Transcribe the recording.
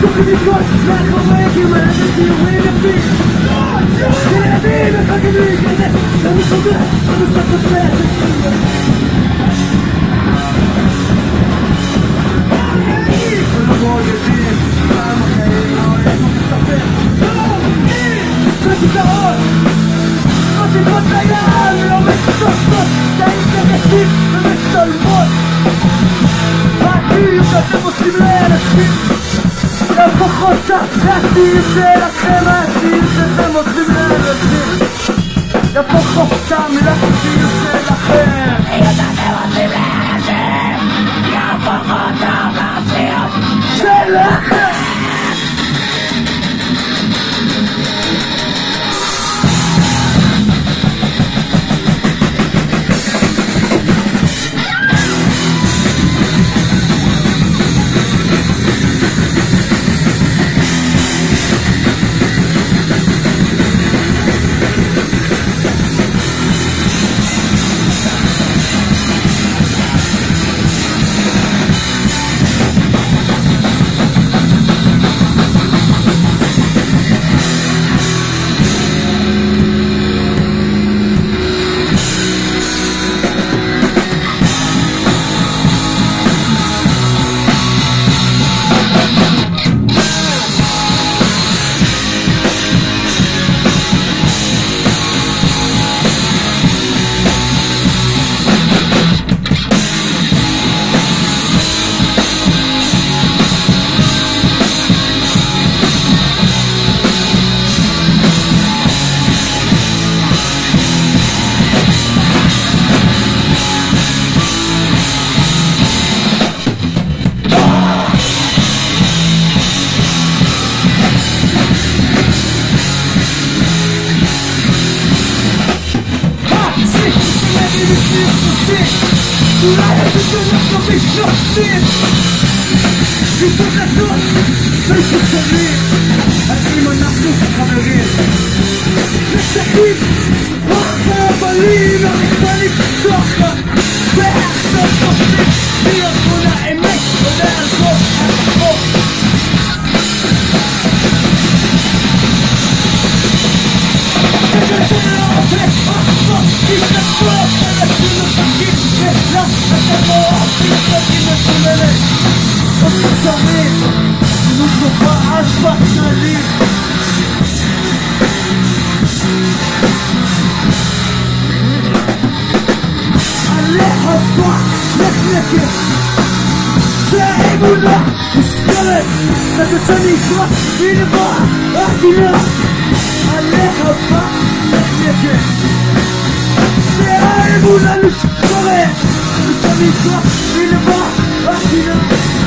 תוכי מכל מאחורי כמעט ציורים יפים ילדים מחכים להיכנס אני חוגר המוסת תופעת ולבוא ידים פעם החיים העולם מסתפר שכיסאות מוסיפות ליעל ולא מצטופות תאים נגשים ומצטלמות העתיד שאתם עושים לאנשים להפוך אותה לעתיד שלכם העתיד שאתם עושים לאנשים להפוך אותם לעתיד שלכם שאתם עושים לאנשים להפוך אותם לעתיד שלכם אולי הסיפור לא מתנוצים סיפור נתון מישהו שנים האם אנחנו חברים נשקים מחבלים המקבלים ככה ועכשיו תופסים להיות מול האמת ולהלכות עצמו תשתתו לעובד אחרות תשתתו אנשים נוספים ולא אתם לא אוהבים תוקים מסוללת עוד קצרים נו סופה אז בכנלים עליך בא נחנקת שהאמונה מסגרת נתת נשמע בלבא הדינה עליך בא נחנקת שהאמונה מסגרת נתת נשמע בלבא הדינה